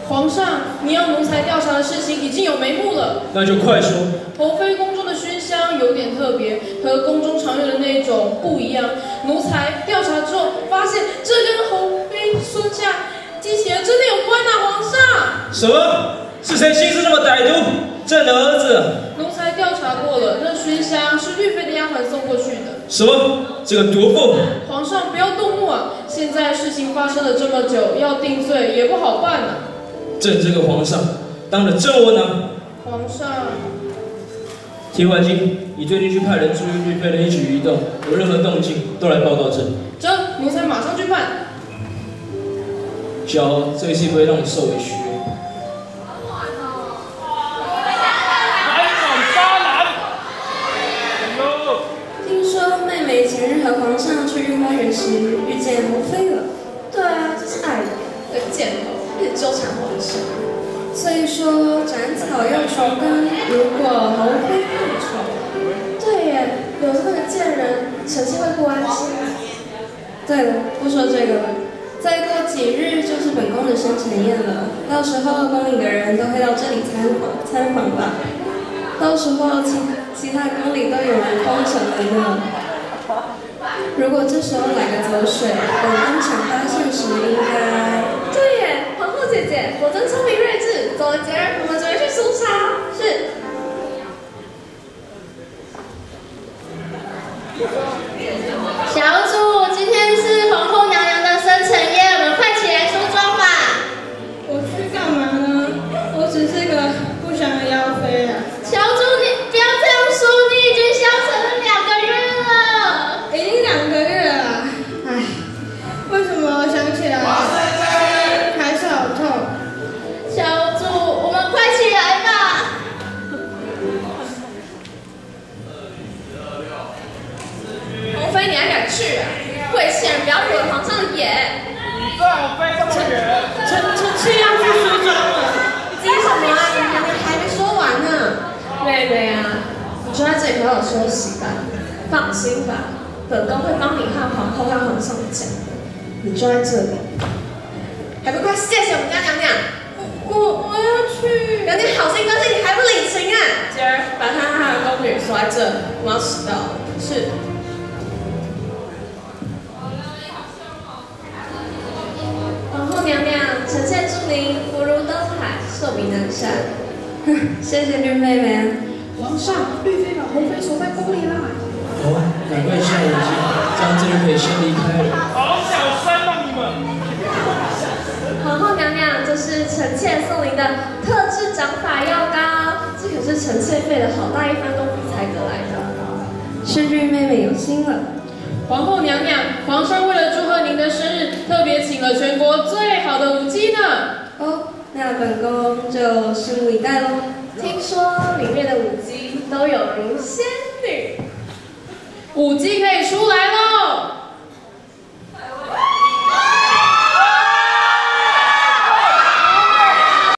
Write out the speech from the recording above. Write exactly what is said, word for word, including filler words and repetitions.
皇上，你要奴才调查的事情已经有眉目了。 那就快说。 侯妃宫中的熏香有点特别，和宫中常用的那种不一样。奴才调查之后发现，这跟侯妃孙家姬邪真的有关啊，皇上！ 什么？是谁心思这么歹毒？朕的儿子。 奴才调查过了，那熏香是玉妃的丫鬟送过去的。 什么？这个毒妇！ 皇上不要动怒啊！现在事情发生了这么久，要定罪也不好办啊。 朕这个皇上当得真窝囊。 皇上， 提怀金，你最近去派人注意玉妃的一举一动，有任何动静都来报告朕。 这奴才马上去办。 小豪，这一次不会让你受委屈。 听说妹妹前日和皇上去御花园时遇见侯妃了。 对啊，这是爱人，这个贱头一直纠缠皇上。 所以说斩草要除根，如果侯妃复仇， 对耶，有这么个贱人，臣妾会不安心。 对了，不说这个了。再过几日就是本宫的生辰宴了，到时候宫里的人都会到这里参访参访吧。到时候其其他宫里都有人封城了呢。如果这时候来个走水，本宫想发现时应该…… 对耶，皇后姐姐，果真聪明睿智。走了，姐儿，我们准备去搜查。是。小主，今天是皇后娘娘的生辰宴，我们快起来梳妆吧。 我去干嘛呢？我只是个不祥的妖妃啊！ 小主，你不要这样说，你已经消沉了两个月了。 已经两个月了，唉，为什么想起来还是好痛？ 小主，我们快起来吧。王妃，你还敢去啊？会仙人不要惹皇上的眼。 你最好飞这么远。 臣臣妾要去梳妆了。 急什么啊？娘娘还没说完呢。妹妹啊，你就在这里好好休息吧。放心吧，本宫会帮你和皇后和皇上讲。你就在这里，还不快谢谢我们家娘娘？ 我我要去。 娘娘好心高兴，你还不领情啊？姐儿，把她和她的宫女锁在这里，我要迟到了。是。皇后娘娘，臣妾祝您福如东海，寿比南山。 谢谢绿妹妹。 皇上，绿妃把侯妃锁在宫里啦。 哦，赶快下眼睛，这样朕就可以先离开了。 好小声啊你们！ 皇后娘娘，这是臣妾送您的特制长发药膏，这可是臣妾费了好大一番功夫才得来的。 是绿妹妹有心了。 皇后娘娘，皇上为了祝贺您的生日，特别请了全国最好的舞姬呢。 哦，那本宫就拭目以待喽。 听说里面的舞姬都有如仙女。 舞姬可以出来。